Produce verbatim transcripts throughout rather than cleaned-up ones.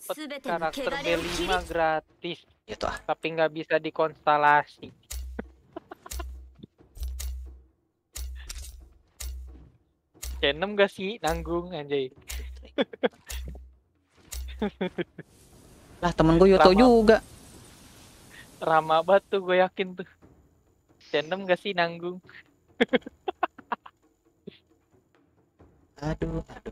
dapat karakter B lima gratis. Itu ah. Tapi nggak bisa dikonstelasi. C enam gak sih nanggung anjay. Lah temen gue Yoto Rama, juga. Rama banget tuh gue yakin tuh. C enam gak sih nanggung. Aduh, aduh.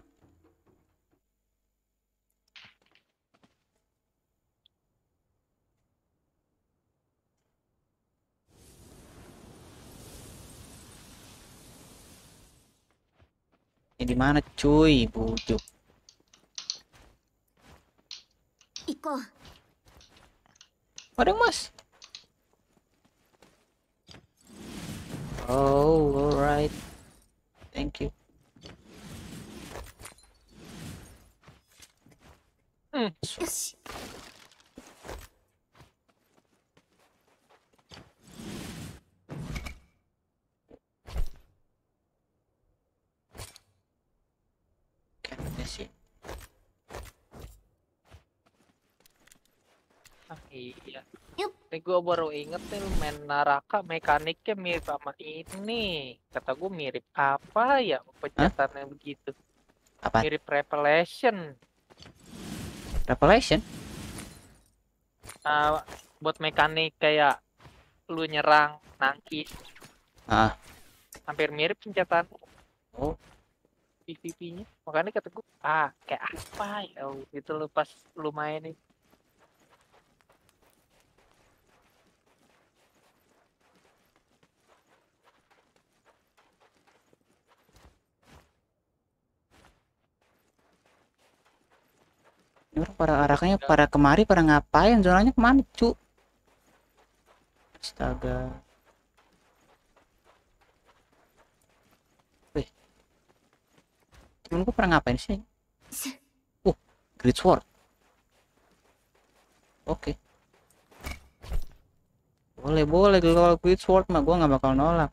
Ini di mana cuy? Bujuk. Iko. Ada mas. Oh, alright. Thank you. Hmm. Yoshi. Kayaknya sih. Ah, iya. Yup. Nih gue baru inget nih main Naraka mekaniknya mirip sama ini. Kata gue mirip apa ya pencetannya begitu. Apa? Mirip Revelation. Revelation? Uh, buat mekanik kayak lu nyerang, nangkis. Ah. Hampir mirip pencetan. Oh. P V P-nya. Makanya kata gue, ah kayak apa ya gitu lu pas lu mainin. Ini orang pada arahnya pada kemari pada ngapain? Zonanya kemana cu? Astaga. Wih. Temen gue pada ngapain sih? Uh, Great Sword. Oke. Okay. Boleh boleh kalau Great Sword mah gue nggak bakal nolak.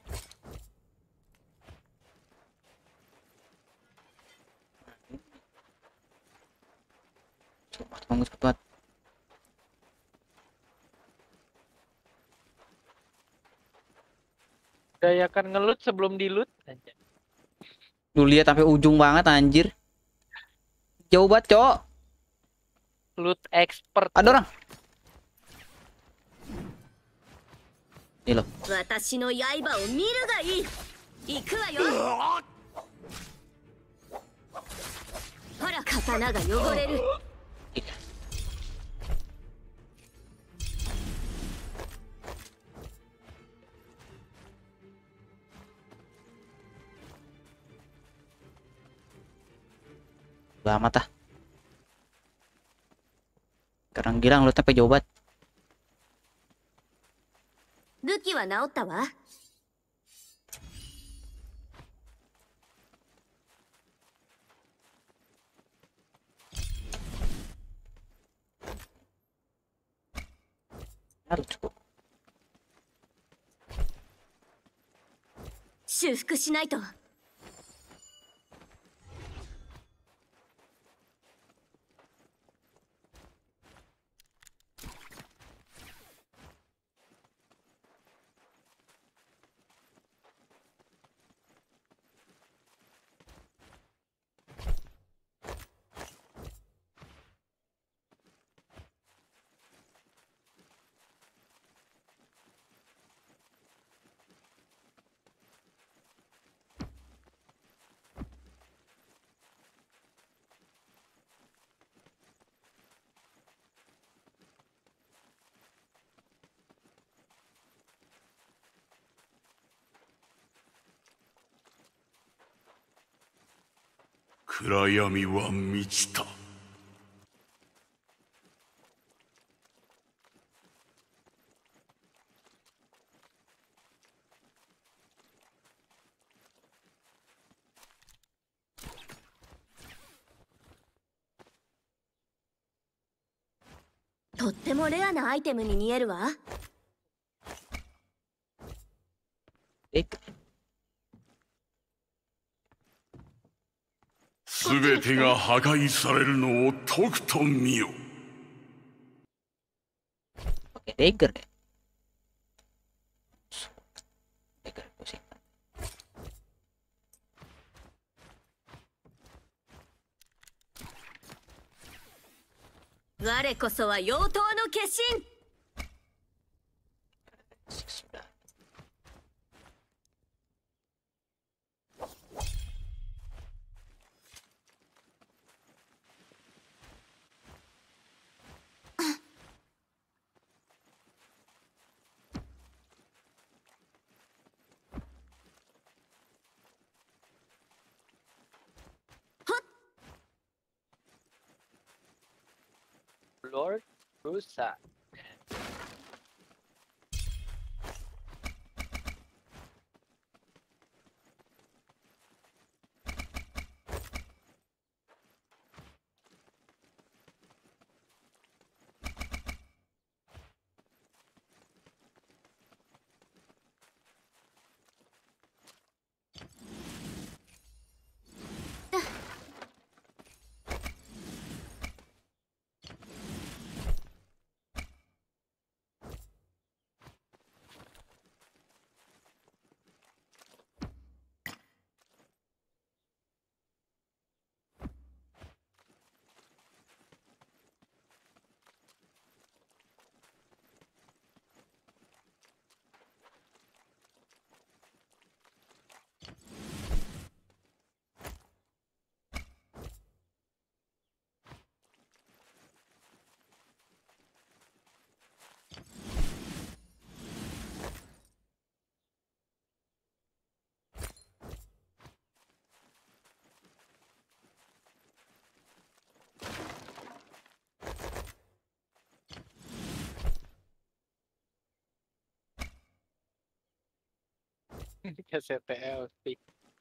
Cepat banget cepat. Dayakan ngelut sebelum dilut aja. Lu lihat sampai ujung banget anjir. Jauh banget, Cok. Loot expert. Ada orang. Ini loh. Watashi no yaiba o miru ga ii. Iku wa yo. Hora, katana ga yogoreru. Lama tah. Sekarang girang lu tapi jauh banget. Buki wa naotta wa? Harus cukup. 修復しないと。 暗闇は満ちた。 とってもレアなアイテムに見えるわ。 えすべてが破壊されるのをとくと見よ。 pakai dagger ya. Dagger pusing. 我こそは妖刀の化身。 Sudah. Lord rusak. K C T L sih.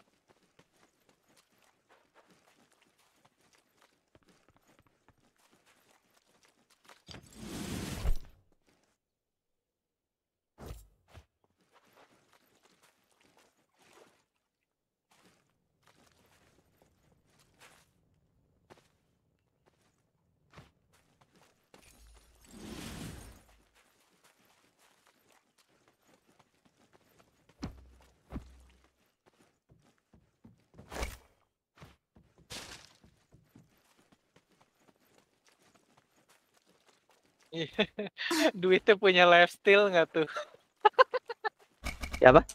Duitnya punya lifestyle nggak tuh? Siapa?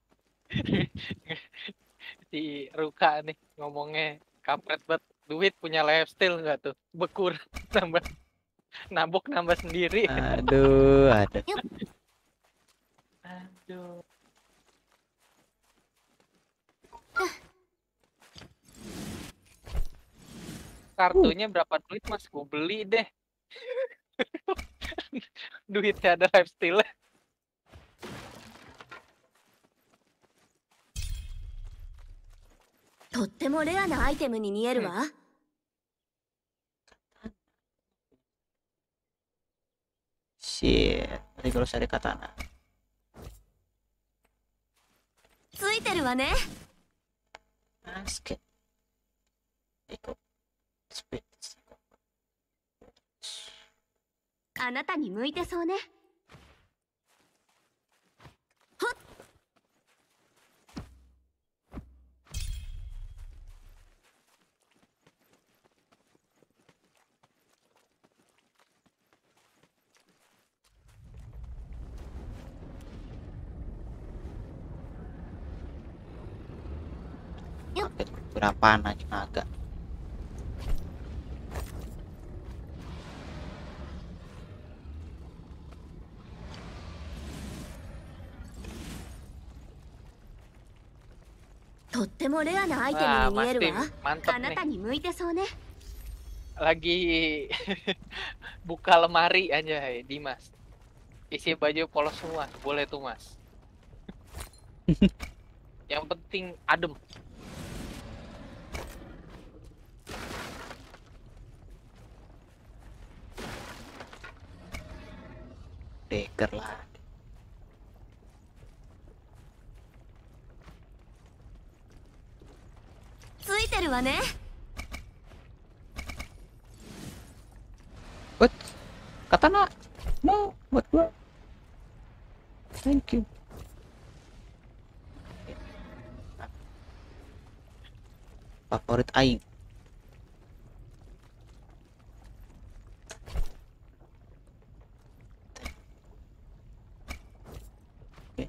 Si Ruka nih ngomongnya kampret banget. Duit punya lifestyle nggak tuh? Bekur nambah nabok nambah sendiri. Aduh, ada. Aduh. Kartunya berapa duit mas? Gue beli deh. Duitnya ada lifestyle. とってもレアなアイテムに見えるわ。 Shit, tadi kalau saya ada katana. ついてるわね。 Basket. Ikut. Speed. あなたに向いてそうね。 Berapa anak naga? とってもレアなアイテ Wah, ムに見え Mas る Tim, わ。 mantep あな nih. たに向いてそうね。 Lagi buka lemari aja, ya, Dimas. Isi baju polos semua, boleh tuh mas. Yang penting adem. Dagger lah. Ne? What? Katana No, buat gua. Thank you. Favorit aing. Oke.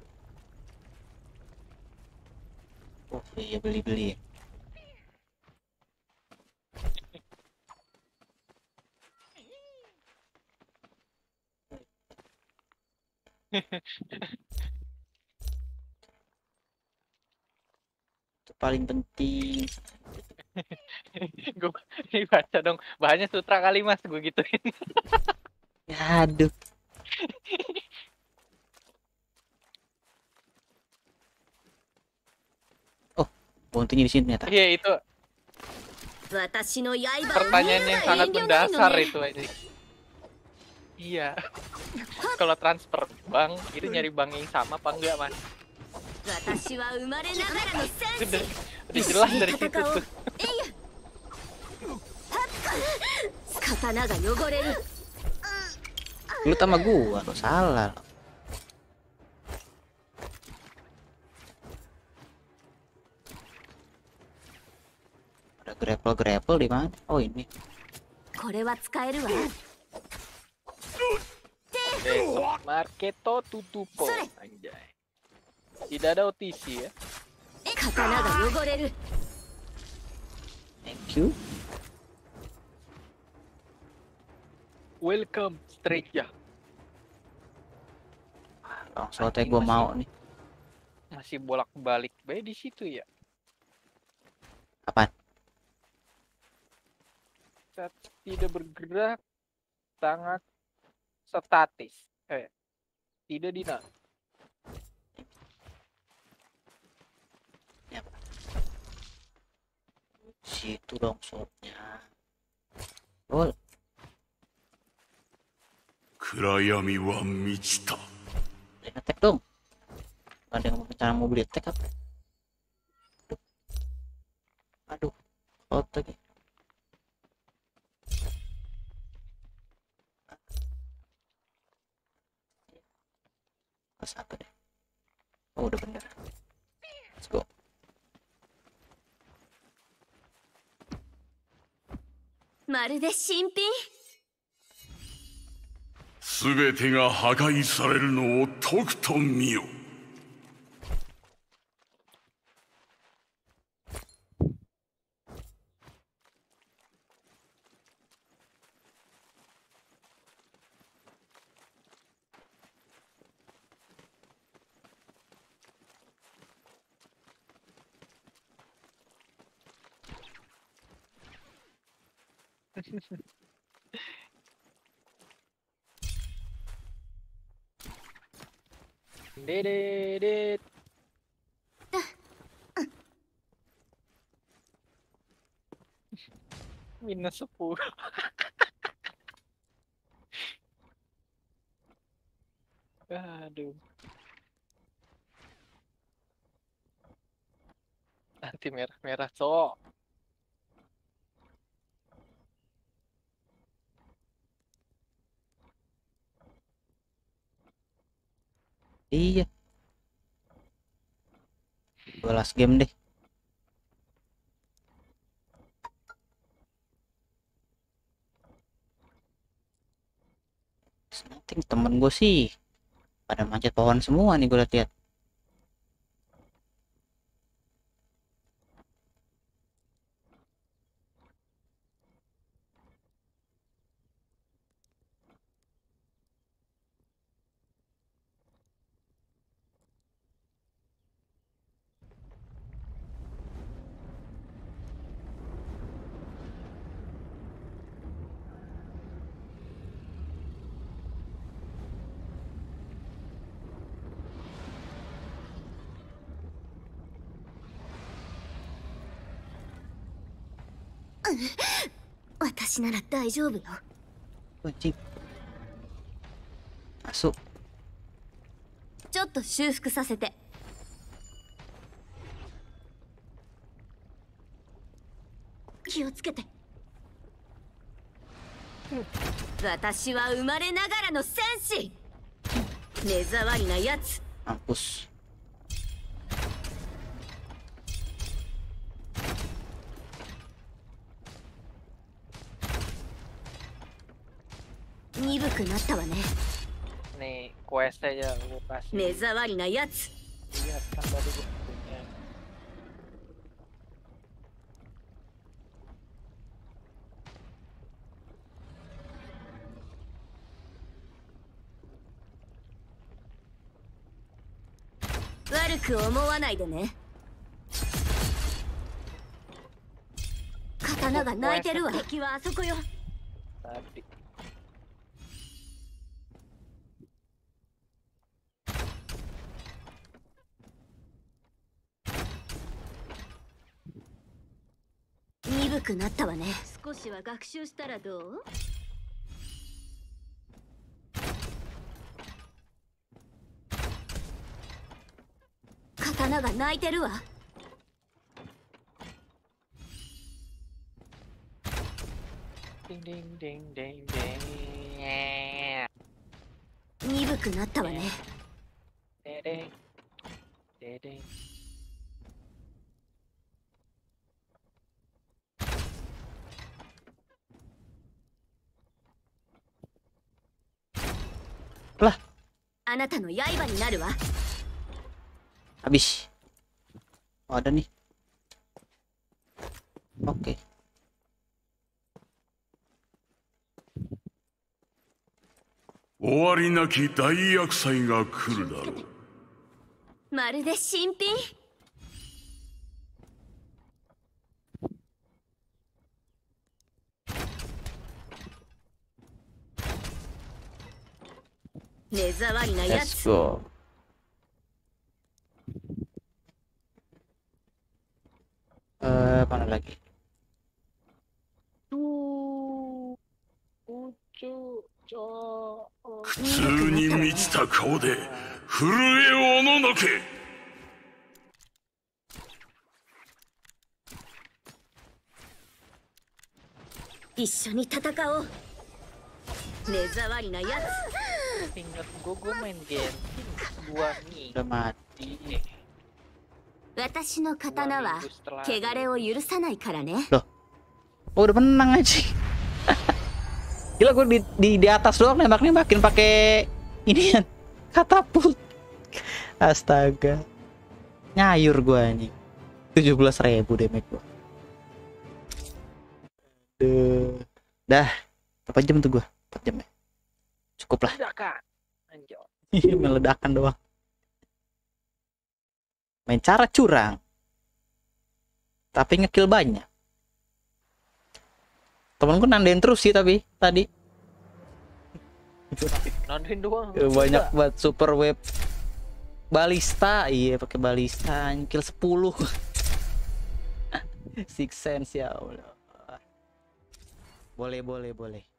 Oh iya, beli-beli. Itu paling penting. Gue ini baca dong, bahannya sutra kali mas, gue gituin. Ya, aduh. Oh, buntunya di sini ternyata. Iya itu 私の刃を pertanyaan yang sangat 遠慮ないの mendasar ね itu aja. Iya. Kalau transfer bank itu nyari bank yang sama apa enggak mas? 私は生まれながらの戦 Udah, 士 udah jelas dari situ 戦おう tuh. えいや刀が汚れる Lu sama gua, lo salah. Lo. Ada grapple-grapple di mana? Oh, ini. これは使えるわ Besok Marketo tutupo. Sore. Anjay. Tidak ada O T C ya. 刀が汚れる Thank you. Welcome stranger. Langsung teh gua mau nih. Masih bolak-balik baik di situ ya. Apaan? Saat tidak bergerak sangat statis. Eh, tidak dinamis. Situ dong shotnya. Oh, 暗闇は満ちた。 beli attack dong. Ada yang rencana mau beli attack apa? Aduh, out lagi. Pas apa deh? Oh, udah bener. Let's go. まるで新品すべてが破壊されるのをとくと見よ。 Dedet. Minus sepuluh. Aduh. Nanti merah-merah, so. Iya. Gua last game deh. Nanti temen gue sih pada manjat pohon semua nih gue lihat. Mm. 私なら大丈夫よ Anjing. Masuk. ちょっと修復させて気をつけて私は生まれながらの戦士。目障りなやつ。 Mampus. 鈍くなったわね。 Nih quest aja gue kasih. 目障りなやつ。 Lihat kan tadi gue punya. 悪く思わないでね。刀が泣いてるわ。敵はあそこよ。 Tadi. 鈍くなったわね。少しは学習したらどう？刀が泣いてるわ。 Ding ding ding ding ding. 鈍くなったわね。 Dedeng. Dedeng. Lah, あなたの刃になるわ。 habis. Oh, ada nih. Oke. 終わりなき大厄災が来るだろう。 まるで新品。目障りなや Let's つ。 go. Eh, mana lagi? Tuh. Lucu. Cok. 苦痛に満ちた顔で震えおののけ。 一緒に戦おう。目障りなや Ingat gue gue main game gua nih. Udah mati. つ。私の刀は汚れを許さないからね。 Oh, udah menang aja. Gila, gue di, di di atas doang nembaknya makin pakai ini kan katapult. Astaga. Nyayur gua anjing. tujuh belas ribu damage gua. Duh. Dah. Berapa jam tuh gua? empat jam ya. Cukup lah. Ledakan. Anjir. Meledakan doang. Main cara curang. Tapi ngekill banyak. Temenku nandain terus sih tapi tadi. Nandain doang. Banyak banget super web balista, iya pakai balista, kill sepuluh. Six sense ya Allah. Boleh boleh boleh.